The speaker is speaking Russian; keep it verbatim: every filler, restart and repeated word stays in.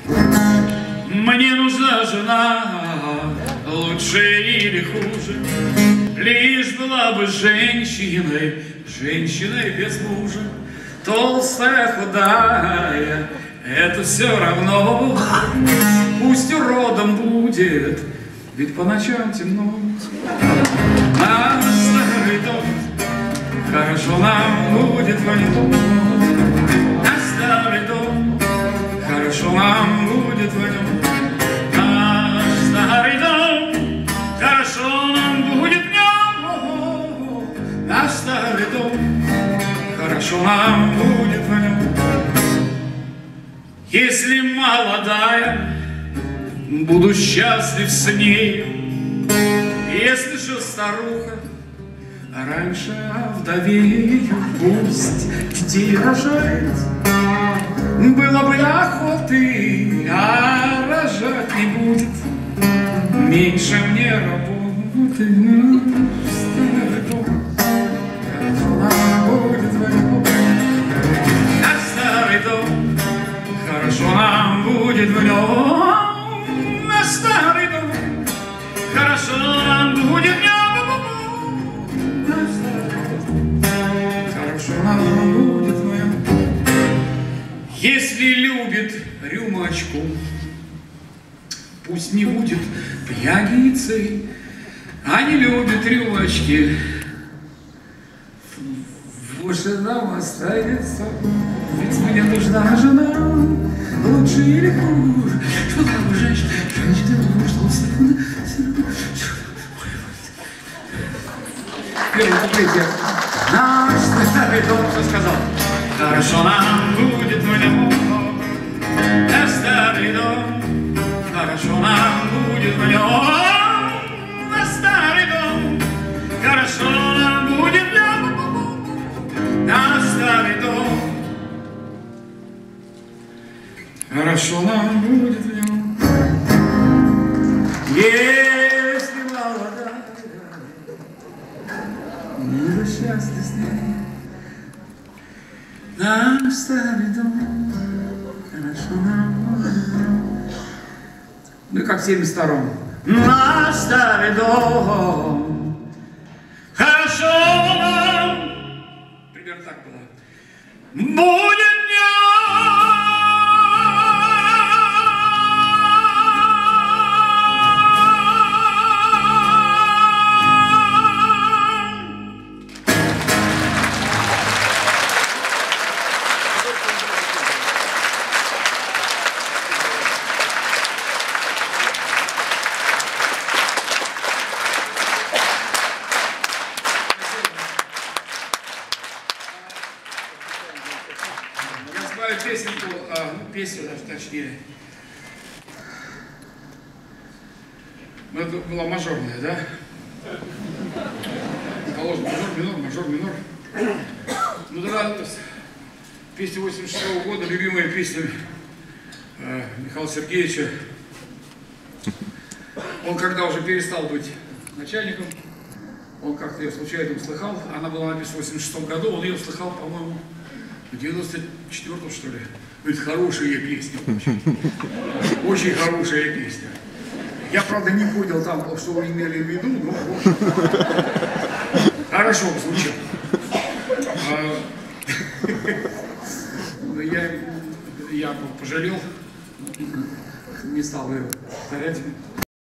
Мне нужна жена, лучше или хуже, лишь была бы женщиной, женщиной без мужа. Толстая, худая, это все равно, пусть уродом будет, ведь по ночам темно. Наш старый дом, хорошо нам будет в нем. Наш старый дом, хорошо нам будет в нем. Наш старый дом, хорошо нам будет в нем. Наш старый дом, хорошо нам будет в нем. Если молодая, буду счастлив с ней. Если же старуха, раньше овдовею, пусть детей рожает. Было бы охоты, а рожать не будет. Меньше мне работы. Старый дом, хорошо нам будет в нем. Наш старый дом, хорошо нам будет в нем. Наш старый дом, хорошо нам будет в нем. Наш старый дом, хорошо нам будет в нем. Если любит рюмочку, пусть не будет пьяницей, а не любит рюмочки, больше нам останется. Ведь мне нужна жена, лучше или хуже, что там женщина, женщина, что первое куплете. Наш старый дом, что сказал? Хорошо нам будет в нем. Наш старый дом, хорошо нам будет в нем. Наш старый дом, хорошо нам будет в нем. Наш старый дом, хорошо нам будет в нем. Если молодая, буду счастлив с ней. Наш старый дом, хорошо нам будет в нем. Ну и как в семьдесят втором. Наш старый дом, хорошо нам, примерно так было, будет в нем. Песенку, а, ну, песню даже точнее. Это была мажорная, да? Положим, мажор, минор, мажор, минор. Ну тогда песня восемьдесят шестого года, любимая песня э, Михаила Сергеевича. Он когда уже перестал быть начальником, он как-то ее случайно услыхал. Она была написана в восемьдесят шестом году, он ее услыхал, по-моему, в девяносто четвёртом, что ли. Говорит, хорошая песня. Очень, очень хорошая песня. Я, правда, не понял там, что вы имели в виду, но хорошо звучит. Я, я пожалел, не стал ее повторять.